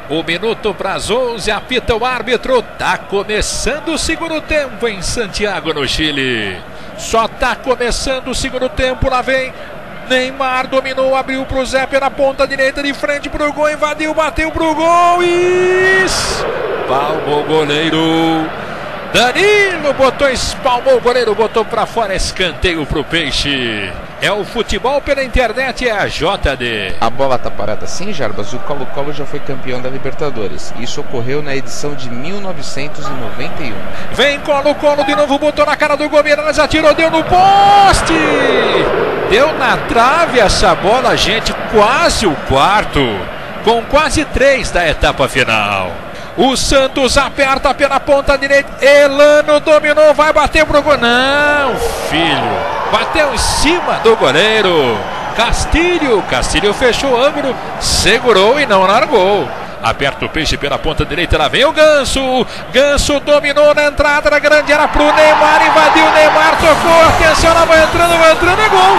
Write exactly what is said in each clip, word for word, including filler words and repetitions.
Um minuto para as onze, apita o árbitro. Tá começando o segundo tempo em Santiago, no Chile. Só tá começando o segundo tempo, lá vem Neymar, dominou, abriu pro Zé pela ponta direita, de frente pro gol, invadiu, bateu pro gol e... espalmou o goleiro. Danilo botou, espalmou o goleiro, botou pra fora, escanteio pro Peixe. É o futebol pela internet, é a J D. A bola tá parada sim, Jarbas? O Colo-Colo já foi campeão da Libertadores. Isso ocorreu na edição de mil novecentos e noventa e um. Vem Colo-Colo de novo, botou na cara do Gomes, atirou, deu no poste. Deu na trave essa bola, gente, quase o quarto. Com quase três da etapa final. O Santos aperta pela ponta direita. Elano dominou, vai bater pro gol. Não, filho. Bateu em cima do goleiro. Castilho. Castilho fechou o ângulo. Segurou e não largou. Aperta o Peixe pela ponta direita. Lá vem o Ganso. Ganso dominou na entrada da grande área pro Neymar. Invadiu o Neymar. Tocou. Atenção, ela vai entrando, vai entrando. É gol.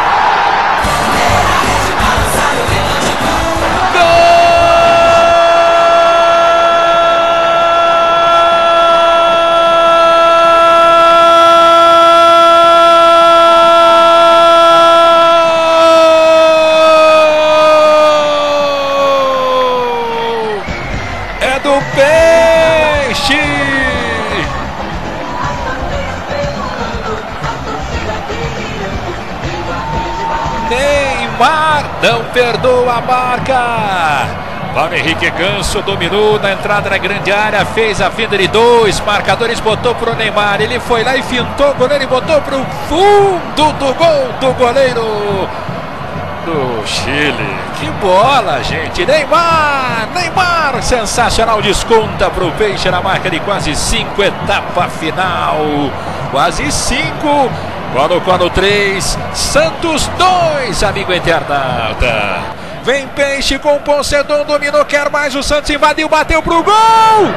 Do Peixe. Neymar não perdoa a marca. Paulo Henrique Ganso dominou na entrada da grande área, fez a finta de dois marcadores, botou pro Neymar, ele foi lá e fintou o goleiro e botou pro fundo do gol do goleiro do Chile. Que bola, gente. Neymar, Neymar, sensacional, desconta pro Peixe na marca de quase cinco, etapa final. Quase cinco. Colo-Colo três, Santos dois, amigo internauta. Vem Peixe com o Poncedon, dominou, quer mais, o Santos invadiu, bateu pro gol.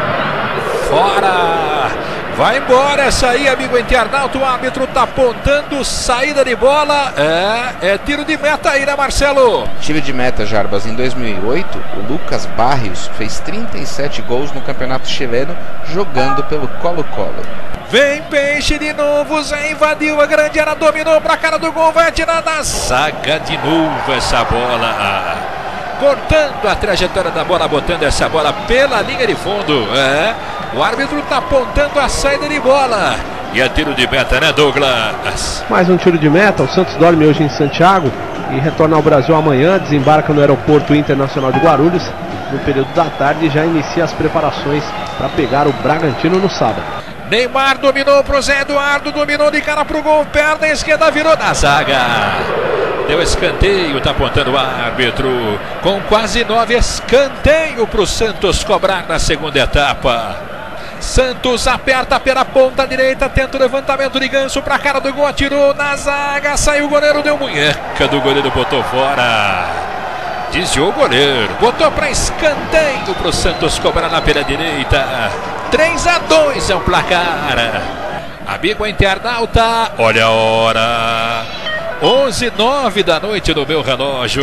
Fora. Vai embora essa aí, amigo internauta. O árbitro tá apontando saída de bola. É, é tiro de meta aí, né, Marcelo? Tiro de meta, Jarbas. Em dois mil e oito, o Lucas Barrios fez trinta e sete gols no campeonato chileno jogando pelo Colo-Colo. Vem Peixe de novo, Zé invadiu a grande área, dominou pra cara do gol, vai atirar na zaga de novo essa bola. Ah, cortando a trajetória da bola, botando essa bola pela linha de fundo. É. O árbitro está apontando a saída de bola. E é tiro de meta, né, Douglas? Mais um tiro de meta. O Santos dorme hoje em Santiago e retorna ao Brasil amanhã. Desembarca no Aeroporto Internacional de Guarulhos no período da tarde e já inicia as preparações para pegar o Bragantino no sábado. Neymar dominou pro Zé Eduardo, dominou de cara pro gol, perna esquerda, virou na zaga. Deu escanteio, tá apontando o árbitro. Com quase nove, escanteio pro Santos cobrar na segunda etapa. Santos aperta pela ponta direita, tenta o levantamento de Ganso pra cara do gol, atirou na zaga, saiu o goleiro, deu munheca do goleiro, botou fora. Desviou o goleiro, botou pra escanteio pro Santos cobrar lá pela direita. três a dois é o placar. Amigo internauta, olha a hora. onze e nove da noite no meu relógio.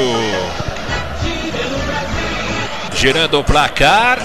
Girando o placar.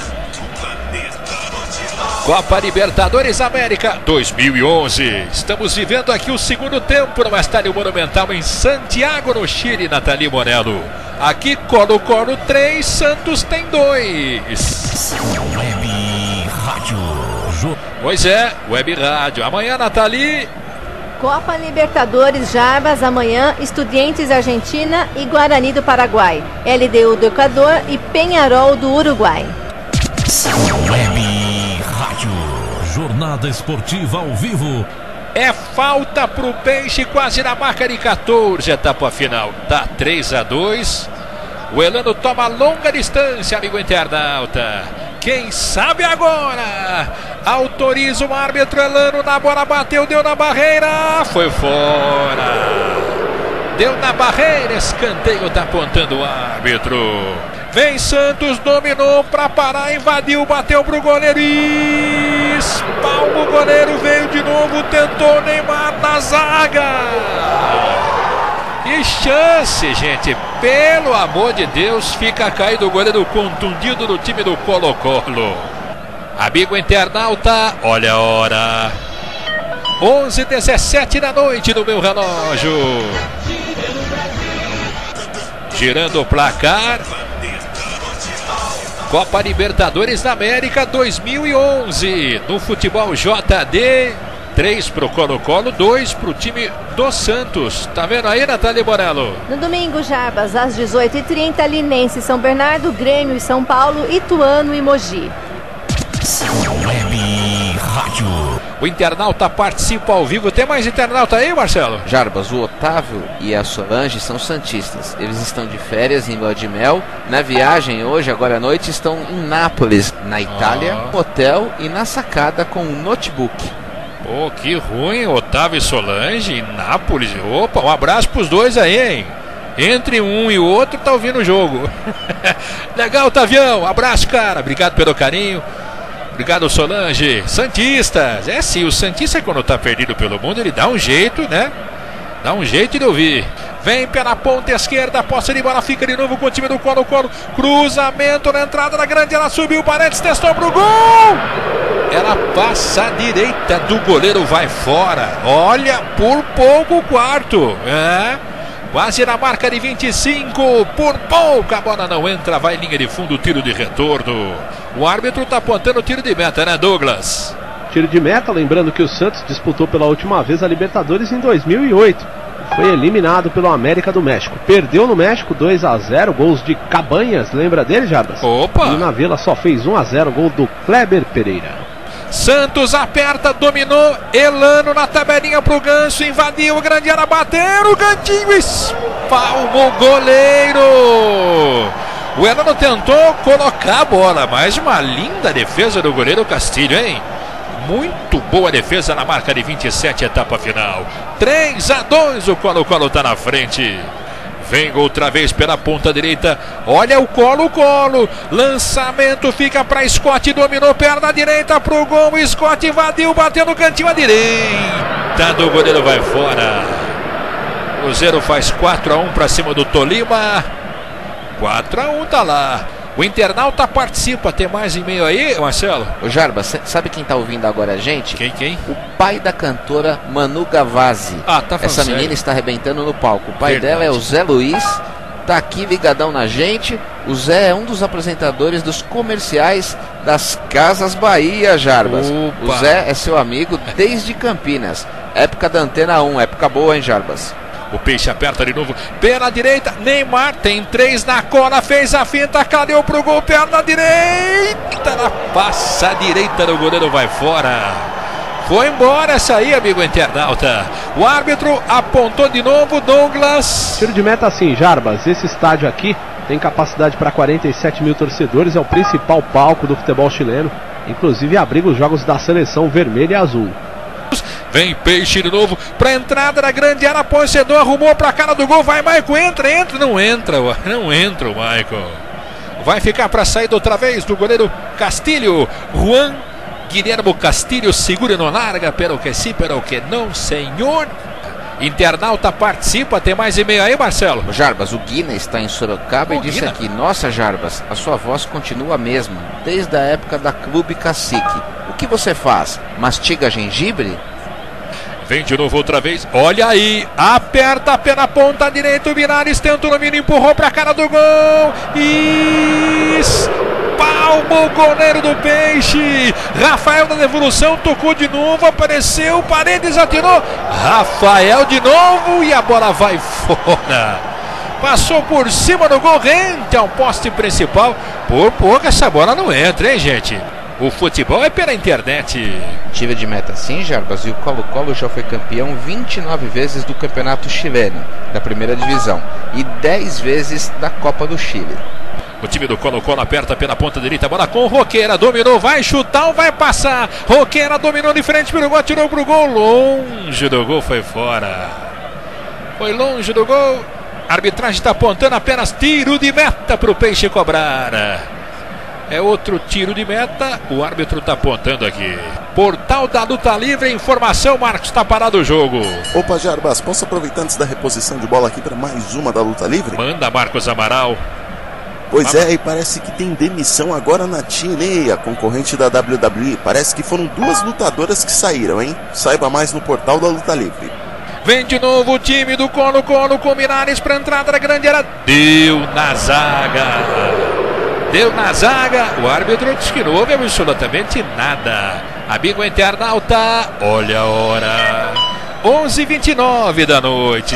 Copa Libertadores América dois mil e onze. Estamos vivendo aqui o segundo tempo no Estádio Monumental em Santiago, no Chile, Nathalie Monello. Aqui Colo-Colo três, Santos tem dois. Web Rádio. Pois é, Web Rádio. Amanhã, Nathalie. Copa Libertadores, Jarbas, amanhã, Estudiantes Argentina e Guarani do Paraguai. L D U do Equador e Peñarol do Uruguai. Web Rádio. Jornada esportiva ao vivo. É falta pro Peixe, quase na marca de quatorze, etapa final. Tá três a dois. O Elano toma longa distância, amigo internauta. Quem sabe agora? Autoriza o árbitro. Elano na bola, bateu, deu na barreira. Foi fora. Deu na barreira, escanteio, tá apontando o árbitro. Vem Santos, dominou pra parar, invadiu, bateu pro goleiro e espalma o goleiro, veio de novo, tentou Neymar na zaga. Que chance, gente. Pelo amor de Deus, fica caído o goleiro contundido do time do Colo-Colo. Amigo internauta, olha a hora. onze e dezessete da noite no meu relógio. Girando o placar. Copa Libertadores da América dois mil e onze. No futebol J D, três pro Colo-Colo, dois pro time do Santos. Tá vendo aí, Natália Borello? No domingo, Jarbas, às dezoito e trinta, Linense e São Bernardo, Grêmio e São Paulo, Ituano e Mogi. Web Rádio. O internauta participa ao vivo. Tem mais internauta aí, Marcelo? Jarbas, o Otávio e a Solange são santistas. Eles estão de férias em Lua de Mel. Na viagem hoje, agora à noite, estão em Nápoles, na Itália, Ah. no hotel e na sacada com um notebook. Pô, que ruim, Otávio e Solange em Nápoles. Opa, um abraço pros dois aí, hein? Entre um e o outro tá ouvindo o jogo. Legal, Otavião, abraço, cara. Obrigado pelo carinho. Obrigado, Solange. Santistas. É sim, o Santista, quando tá perdido pelo mundo, ele dá um jeito, né? Dá um jeito de ouvir. Vem pela ponta esquerda, posse de bola, fica de novo com o time do Colo-Colo. Cruzamento na entrada da grande, ela subiu, Paredes testou pro gol. Ela passa à direita do goleiro, vai fora. Olha, por pouco o quarto. É, quase na marca de vinte e cinco. Por pouco a bola não entra, vai em linha de fundo, tiro de retorno. O árbitro tá apontando o tiro de meta, né, Douglas? Tiro de meta, lembrando que o Santos disputou pela última vez a Libertadores em dois mil e oito. Foi eliminado pelo América do México. Perdeu no México dois a zero, gols de Cabanhas, lembra dele, Jarbas? Opa! E na Vila só fez um a zero, gol do Kleber Pereira. Santos aperta, dominou, Elano na tabelinha pro Ganso, invadiu o grande área, bateu o cantinho, espalmou o goleiro. O Elano tentou colocar a bola, mas uma linda defesa do goleiro Castilho, hein? Muito boa defesa na marca de vinte e sete, etapa final. três a dois, o Colo-Colo tá na frente. Vem outra vez pela ponta direita. Olha o Colo-Colo. Lançamento fica para Scott. Dominou perna direita pro gol. Scott invadiu, bateu no cantinho à direita do goleiro, vai fora. Cruzeiro faz quatro a um para cima do Tolima. quatro a um tá lá. O internauta participa. Tem mais e-mail aí, Marcelo? Ô Jarbas, sabe quem tá ouvindo agora a gente? Quem, quem? O pai da cantora Manu Gavazzi. Ah, tá falando Essa sério? menina está arrebentando no palco. O pai Verdade. dela é o Zé Luiz, tá aqui ligadão na gente. O Zé é um dos apresentadores dos comerciais das Casas Bahia, Jarbas. Opa. O Zé é seu amigo desde Campinas. Época da Antena um, época boa, hein, Jarbas? O Peixe aperta de novo, pela direita, Neymar tem três na cola, fez a finta, cadeu pro gol, perna direita, ela passa a direita do goleiro, vai fora. Foi embora essa aí, amigo internauta. O árbitro apontou de novo, Douglas. Tiro de meta assim, Jarbas, esse estádio aqui tem capacidade para quarenta e sete mil torcedores, é o principal palco do futebol chileno, inclusive abriga os jogos da seleção vermelha e azul. Vem Peixe de novo pra entrada da grande área, Poncedor arrumou pra cara do gol, vai Maicon, entra, entra, não entra, não entra o Maicon. Vai ficar pra saída outra vez do goleiro Castilho. Juan Guilhermo Castilho segura e não larga, pelo que sim, pelo que não, senhor. Internauta participa, tem mais e-mail aí, Marcelo? O Jarbas, o Guina está em Sorocaba O e disse Guina? aqui: nossa, Jarbas, a sua voz continua a mesma, desde a época da Clube Cacique. O que você faz? Mastiga gengibre? Vem de novo outra vez, olha aí, aperta pela ponta direita, o Binares tenta o domínio, empurrou pra cara do gol, espalma o goleiro do Peixe, Rafael na devolução, tocou de novo, apareceu, Paredes atirou, Rafael de novo e a bola vai fora. Passou por cima do gol, rente ao poste principal, por pouco essa bola não entra, hein, gente? O futebol é pela internet. Tira de meta sim, Jarbas, e o Colo-Colo já foi campeão vinte e nove vezes do Campeonato Chileno, da primeira divisão, e dez vezes da Copa do Chile. O time do Colo-Colo aperta pela ponta direita, bola com Roqueira, dominou, vai chutar ou vai passar? Roqueira dominou de frente pelo gol, atirou pro gol, longe do gol, foi fora. Foi longe do gol, a arbitragem está apontando apenas tiro de meta pro Peixe cobrar. É outro tiro de meta. O árbitro está apontando aqui. Portal da Luta Livre, informação, Marcos, está parado o jogo. Opa, Jarbas, posso aproveitar antes da reposição de bola aqui para mais uma da Luta Livre? Manda, Marcos Amaral. Pois é, e parece que tem demissão agora na T N A, a concorrente da W W E. Parece que foram duas lutadoras que saíram, hein? Saiba mais no Portal da Luta Livre. Vem de novo o time do Colo-Colo com Minares para entrada da grande área. Deu na zaga. Deu na zaga. O árbitro disse que não houve absolutamente nada. Amigo internauta, olha a hora. onze e vinte e nove da noite.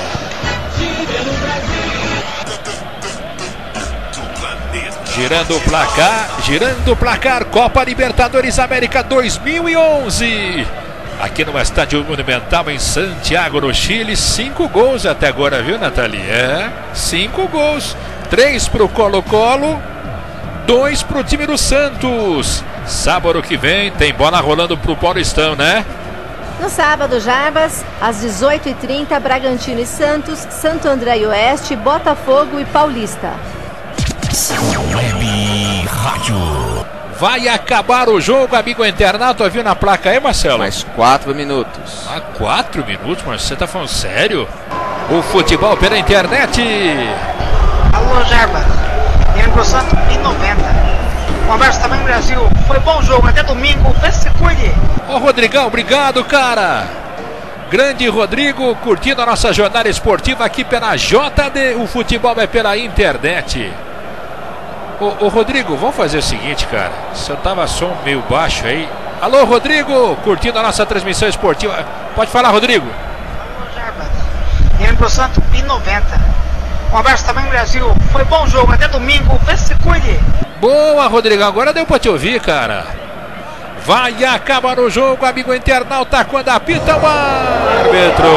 Girando o placar, girando o placar, Copa Libertadores América dois mil e onze. Aqui no Estádio Monumental em Santiago, no Chile, cinco gols até agora, viu, Nathalie? É, cinco gols, três pro Colo-Colo, dois pro time do Santos. Sábado que vem tem bola rolando pro Paulistão, né? No sábado, Jarbas, às dezoito e trinta, Bragantino e Santos, Santo André e Oeste, Botafogo e Paulista. Web Rádio. Vai acabar o jogo, amigo internauta, viu na placa aí, Marcelo? Mais quatro minutos. Ah, quatro minutos, mas você tá falando sério? O futebol pela internet. Alô, Jarbas. Lembro Santo em noventa. Um abraço também, Brasil. Foi bom jogo, até domingo. Vê se cuide. Ô, Rodrigão, obrigado, cara. Grande Rodrigo, curtindo a nossa jornada esportiva aqui pela J D. O futebol é pela internet. Ô, ô Rodrigo, vamos fazer o seguinte, cara. Você tava som meio baixo aí. Alô, Rodrigo, curtindo a nossa transmissão esportiva. Pode falar, Rodrigo. Alô, Jarbas. Lembro Santo em noventa. Um abraço também, Brasil. Foi bom jogo, até domingo. Vê se cuide. Boa, Rodrigo. Agora deu pra te ouvir, cara. Vai acabar o jogo, amigo internauta, quando apita o árbitro.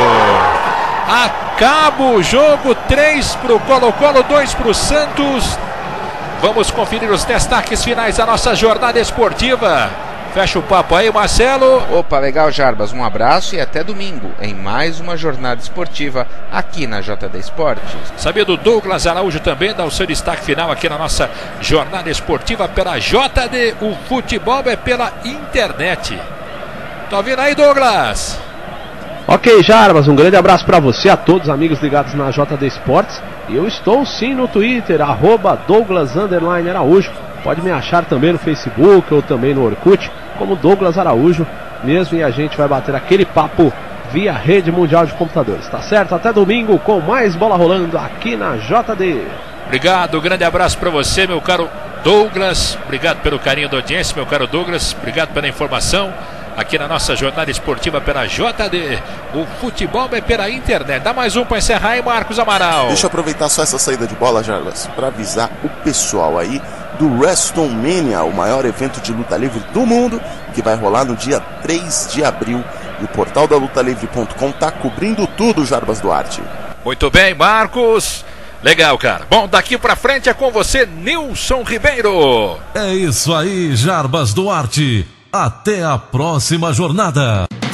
Acaba o jogo, três pro Colo-Colo, dois pro Santos. Vamos conferir os destaques finais da nossa jornada esportiva. Fecha o papo aí, Marcelo. Opa, legal, Jarbas. Um abraço e até domingo em mais uma jornada esportiva aqui na J D Esportes. Sabia do Douglas Araújo também, dá o seu destaque final aqui na nossa jornada esportiva pela J D. O futebol é pela internet. Tá ouvindo aí, Douglas? Ok, Jarbas, um grande abraço para você, a todos os amigos ligados na J D Esportes. Eu estou sim no Twitter, arroba Douglas underline Araújo. Pode me achar também no Facebook ou também no Orkut, como Douglas Araújo mesmo, e a gente vai bater aquele papo via Rede Mundial de Computadores, tá certo? Até domingo com mais bola rolando aqui na J D. Obrigado, grande abraço para você, meu caro Douglas. Obrigado pelo carinho da audiência, meu caro Douglas. Obrigado pela informação aqui na nossa jornada esportiva pela J D. O futebol é pela internet. Dá mais um para encerrar aí, Marcos Amaral. Deixa eu aproveitar só essa saída de bola, Jarbas, para avisar o pessoal aí do WrestleMania, o maior evento de luta livre do mundo, que vai rolar no dia três de abril. E o portal da luta livre ponto com tá cobrindo tudo, Jarbas Duarte. Muito bem, Marcos. Legal, cara. Bom, daqui pra frente é com você, Nilson Ribeiro. É isso aí, Jarbas Duarte. Até a próxima jornada.